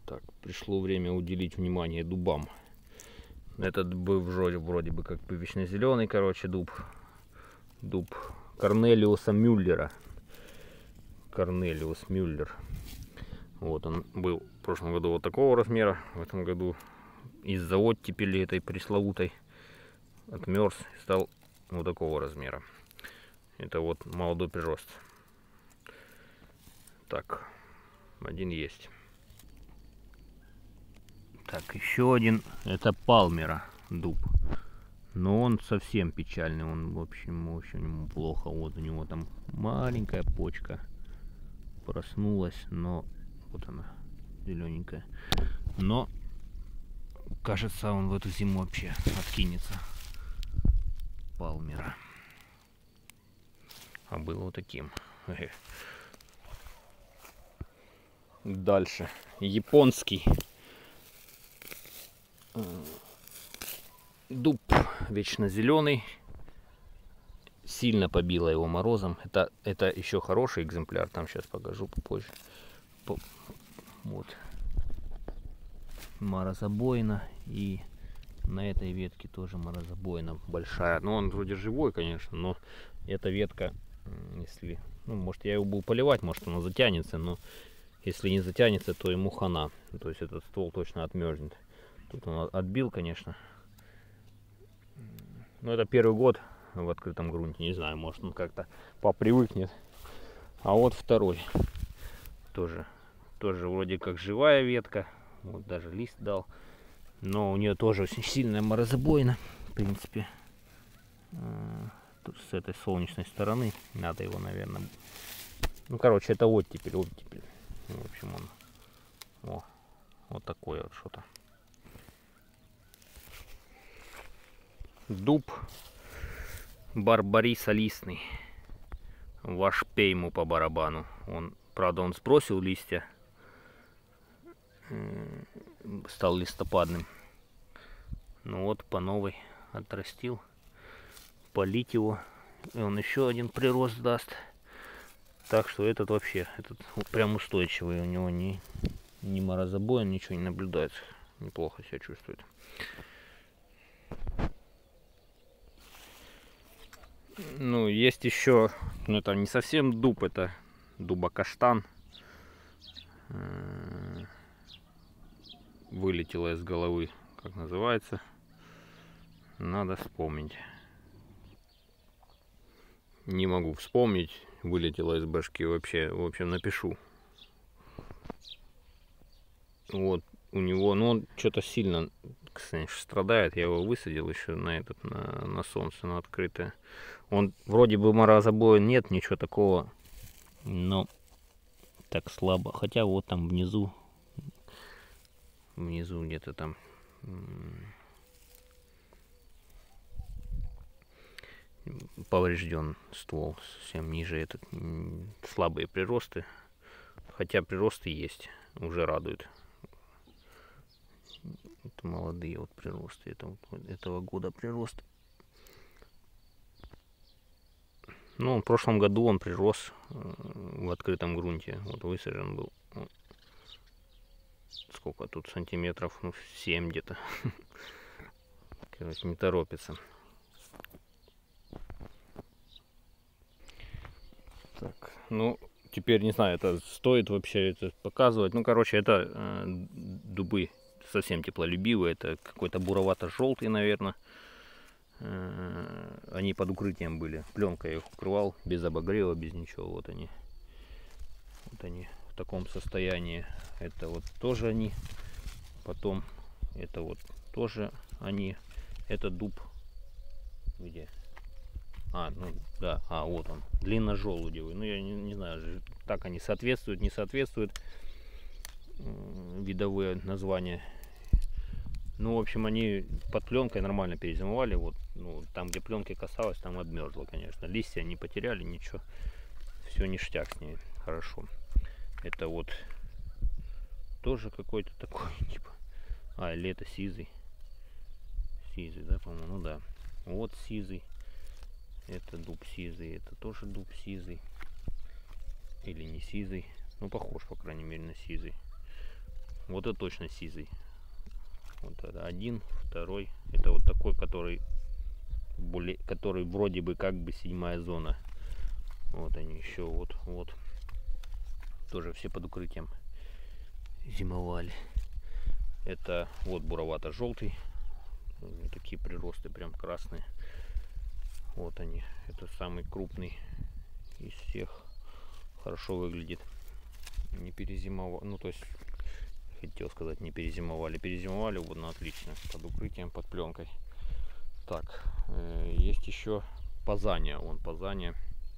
Так, пришло время уделить внимание дубам. Этот был вроде бы как бы вечно зеленый, короче, дуб. Дуб Корнелиуса Мюллера. Корнелиус Мюллер. Вот он был в прошлом году вот такого размера. В этом году из-за оттепели этой пресловутой отмерз и стал вот такого размера. Это вот молодой прирост. Так, один есть. Так, еще один. Это Палмера дуб. Но он совсем печальный. Он, в общем, ему плохо. Вот у него там маленькая почка проснулась, но вот она, зелененькая. Но кажется, он в эту зиму вообще откинется. Палмера. А был вот таким. Дальше. Японский дуб вечно зеленый. Сильно побило его морозом. Это еще хороший экземпляр. Там сейчас покажу попозже. Вот. Морозобоина. И на этой ветке тоже морозобоина большая. Но он вроде живой, конечно. Но эта ветка, если... Ну, может, я его буду поливать, может, она затянется. Но если не затянется, то ему хана. То есть этот ствол точно отмерзнет. Тут он отбил, конечно. Но это первый год в открытом грунте. Не знаю, может, он как-то попривыкнет. А вот второй. Тоже вроде как живая ветка. Вот даже лист дал. Но у нее тоже очень сильная морозобоина. В принципе. Тут с этой солнечной стороны. Надо его, наверное... Ну, короче, это оттепель. В общем, он... вот такое вот что-то. Дуб Барбариса листный. Ваш пей ему по барабану. Правда, он сбросил листья. Стал листопадным. Ну вот, по новой отрастил. Полить его. И он еще один прирост даст. Так что этот прям устойчивый. У него ни морозобоин, ничего не наблюдается. Неплохо себя чувствует. Ну, есть еще, ну это не совсем дуб, это дубокаштан. Вылетело из головы, как называется. Надо вспомнить. Не могу вспомнить, вылетело из башки вообще. В общем, напишу. Вот у него, ну он что-то сильно, кстати, страдает. Я его высадил еще на солнце, на открытое. Он вроде бы морозобоя нет, ничего такого, но так слабо. Хотя вот там внизу где-то там поврежден ствол, совсем ниже этот слабые приросты. Хотя приросты есть, уже радует. Это молодые вот приросты, это вот этого года приросты. Ну, в прошлом году он прирос в открытом грунте. Вот высажен был. Сколько тут сантиметров? Ну, 7 где-то. Короче, не торопится. Так, ну, теперь не знаю, это стоит вообще это показывать. Ну, короче, это дубы совсем теплолюбивые. Это какой-то буровато-желтый, наверное. Они под укрытием были. Пленкой я их укрывал, без обогрева, без ничего. Вот они в таком состоянии. Это вот тоже они. Потом это вот тоже они. Это дуб. Где? Ну да, вот он. Длинножелудевый. Ну я не знаю, так они соответствуют, не соответствуют. Видовые названия. Ну, в общем, они под пленкой нормально перезимовали. Вот, ну, там, где пленки касалось, там обмерзло, конечно. Листья не потеряли, ничего. Все ништяк с ней. Хорошо. Это вот тоже какой-то такой, типа... или это сизый. Сизый, да, по-моему? Ну да. Вот сизый. Это дуб сизый. Это тоже дуб сизый. Или не сизый. Ну, похож, по крайней мере, на сизый. Вот это точно сизый. Вот это один, второй. Это вот такой, который вроде бы как бы 7-я зона. Вот они еще, вот. Тоже все под укрытием зимовали. Это вот буровато-желтый. Такие приросты прям красные. Вот они. Это самый крупный из всех. Хорошо выглядит. Не перезимовал. Ну, то есть, хотел сказать, не перезимовали. Перезимовали, вот, ну, отлично. Под укрытием, под пленкой. Так, есть еще Пазания. Вон Пазания.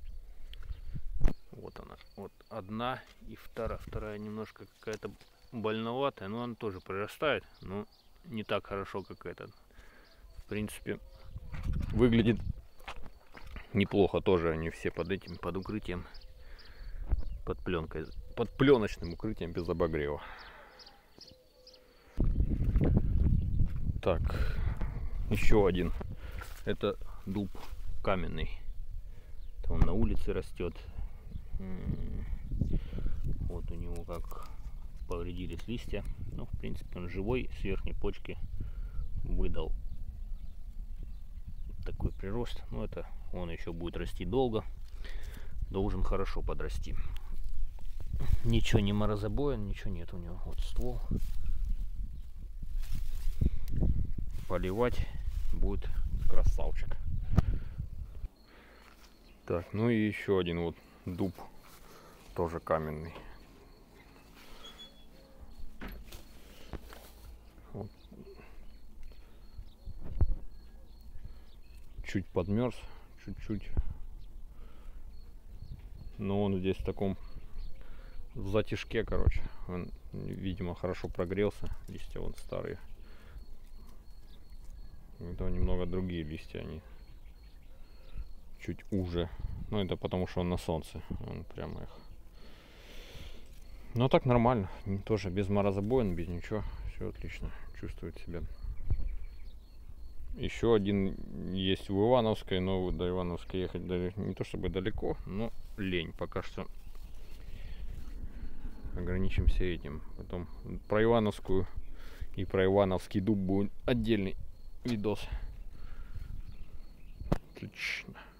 Вот она. Вот одна и вторая. Вторая немножко какая-то больноватая. Но она тоже прирастает. Но не так хорошо, как этот. В принципе, выглядит неплохо. Тоже они все под этим, под укрытием. Под пленкой. Под пленочным укрытием без обогрева. Так, еще один. Это дуб каменный. Это он на улице растет. Вот у него как повредились листья. Но в принципе он живой, с верхней почки выдал такой прирост. Но это он еще будет расти долго. Должен хорошо подрасти. Ничего не морозобоен, ничего нет у него. Вот ствол. Поливать будет красавчик. Так, ну и еще один вот дуб, тоже каменный. Вот. Чуть подмерз, чуть-чуть. Но он здесь в таком в затишке, короче. Он, видимо, хорошо прогрелся. Листья вон старые. Это немного другие листья, они чуть уже. Ну, это потому что он на солнце. Он прямо их. Но так нормально. Тоже без морозобоин, без ничего. Все отлично. Чувствует себя. Еще один есть в Ивановской, но до Ивановской ехать не то чтобы далеко, но лень. Пока что ограничимся этим. Потом про Ивановскую и про Ивановский дуб будет отдельный видос. Отлично.